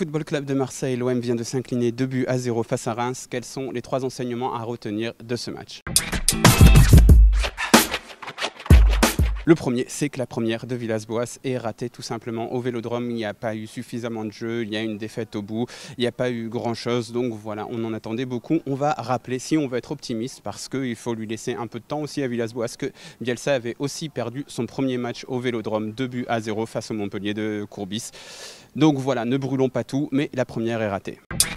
Football Club de Marseille, l'OM vient de s'incliner 2-0 face à Reims. Quels sont les 3 enseignements à retenir de ce match? Le premier, c'est que la première de Villas-Boas est ratée tout simplement au Vélodrome. Il n'y a pas eu suffisamment de jeu, il y a une défaite au bout, il n'y a pas eu grand-chose. Donc voilà, on en attendait beaucoup. On va rappeler, si on veut être optimiste, parce qu'il faut lui laisser un peu de temps aussi à Villas-Boas, que Bielsa avait aussi perdu son premier match au Vélodrome, 2-0 face au Montpellier de Courbis. Donc voilà, ne brûlons pas tout, mais la première est ratée.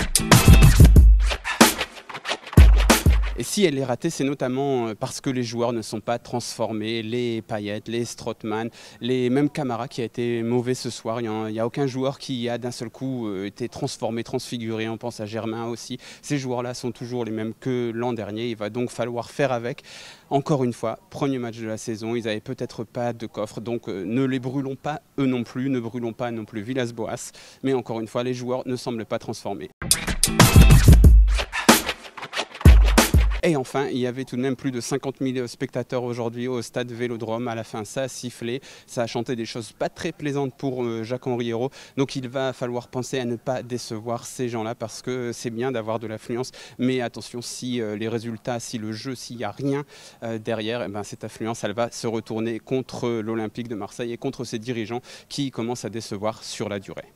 Et si elle est ratée, c'est notamment parce que les joueurs ne sont pas transformés, les Payet, les Strootman, les mêmes Camara qui a été mauvais ce soir. Il n'y a aucun joueur qui a d'un seul coup été transformé, transfiguré. On pense à Germain aussi. Ces joueurs-là sont toujours les mêmes que l'an dernier. Il va donc falloir faire avec. Encore une fois, premier match de la saison, ils n'avaient peut-être pas de coffre, donc ne les brûlons pas eux non plus, ne brûlons pas non plus Villas-Boas. Mais encore une fois, les joueurs ne semblent pas transformés. Et enfin, il y avait tout de même plus de 50 000 spectateurs aujourd'hui au stade Vélodrome. À la fin, ça a sifflé, ça a chanté des choses pas très plaisantes pour Jacques-Henri Hérault. Donc il va falloir penser à ne pas décevoir ces gens-là parce que c'est bien d'avoir de l'affluence. Mais attention, si les résultats, si le jeu, s'il n'y a rien derrière, eh ben, cette affluence, elle va se retourner contre l'Olympique de Marseille et contre ses dirigeants qui commencent à décevoir sur la durée.